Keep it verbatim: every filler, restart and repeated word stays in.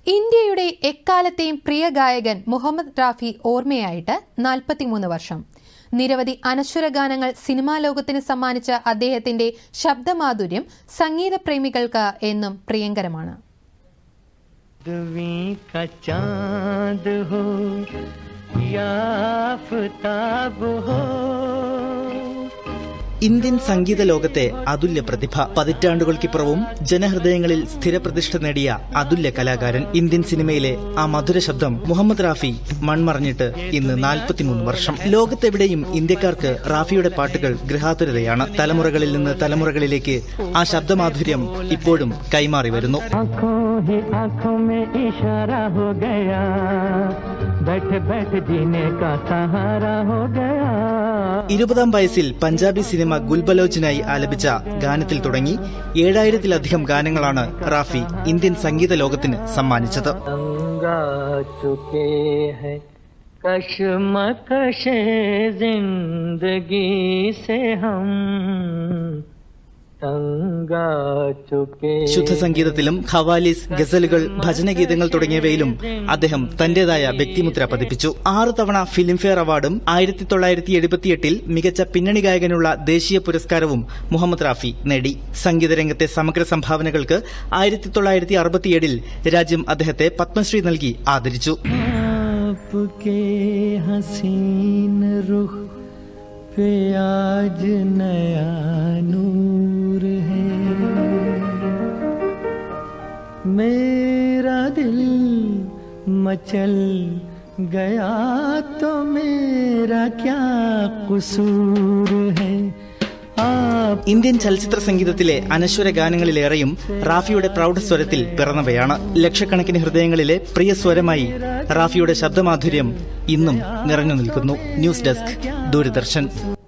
ഇന്ത്യയുടെ എക്കാലത്തെയും പ്രിയ ഗായകൻ മുഹമ്മദ് റാഫി ഓർമ്മയായിട്ട് നാൽപ്പത്തിമൂന്ന് വർഷം. നിരവധി അനശ്വര ഗാനങ്ങൾ സിനിമാ ലോകത്തിന് സമ്മാനിച്ച അദ്ദേഹത്തിന്റെ ശബ്ദമാധുര്യം സംഗീത പ്രേമികൾക്ക് എന്നും പ്രിയങ്കരമാണ്. ഇന്ത്യൻ സംഗീത ലോകത്തെ അതുല്യ പ്രതിഭ, പതിറ്റാണ്ടുകൾക്കിപ്പുറവും ജനഹൃദയങ്ങളിൽ സ്ഥിരപ്രതിഷ്ഠ നേടിയ അതുല്യ കലാകാരൻ. ഇന്ത്യൻ സിനിമയിലെ ആ മധുര ശബ്ദം മുഹമ്മദ് റാഫി മൺമറഞ്ഞിട്ട് ഇന്ന് നാൽപ്പത്തിമൂന്ന് വർഷം. ലോകത്തെവിടെയും ഇന്ത്യക്കാർക്ക് റാഫിയുടെ പാട്ടുകൾ ഗൃഹാതുരതയാണ്. തലമുറകളിൽ നിന്ന് തലമുറകളിലേക്ക് ആ ശബ്ദമാധുര്യം ഇപ്പോഴും കൈമാറി വരുന്നു. ഇരുപതാം വയസ്സിൽ പഞ്ചാബി സിനിമ ഗുൽബലോച്ചിനായി ആലപിച്ച ഗാനത്തിൽ തുടങ്ങി ഏഴായിരത്തിലധികം ഗാനങ്ങളാണ് റാഫി ഇന്ത്യൻ സംഗീത ലോകത്തിന് സമ്മാനിച്ചത്. ശുദ്ധസംഗീതത്തിലും ഖവാലിസ്, ഗസലുകൾ, ഭജനഗീതങ്ങൾ തുടങ്ങിയവയിലും അദ്ദേഹം തന്റേതായ വ്യക്തിമുദ്ര പതിപ്പിച്ചു. ആറ് തവണ ഫിലിംഫെയർ അവാർഡും ആയിരത്തി തൊള്ളായിരത്തി എഴുപത്തിയെട്ടിൽ മികച്ച പിന്നണി ഗായകനുള്ള ദേശീയ പുരസ്കാരവും മുഹമ്മദ് റാഫി നേടി. സംഗീതരംഗത്തെ സമഗ്ര സംഭാവനകൾക്ക് ആയിരത്തി തൊള്ളായിരത്തി അറുപത്തിയേഴിൽ രാജ്യം അദ്ദേഹത്തെ പത്മശ്രീ നൽകി ആദരിച്ചു. पे आज नया नूर है, मेरा दिल मचल गया तो मेरा क्या कसूर है. ഇന്ത്യൻ ചലച്ചിത്ര സംഗീതത്തിലെ അനശ്വര ഗാനങ്ങളിലേറെയും റാഫിയുടെ പ്രൗഢസ്വരത്തിൽ പിറന്നവയാണ്. ലക്ഷക്കണക്കിന് ഹൃദയങ്ങളിലെ പ്രിയ സ്വരമായി റാഫിയുടെ ശബ്ദമാധുര്യം ഇന്നും നിറഞ്ഞു നിൽക്കുന്നു. News desk, Doordarshan.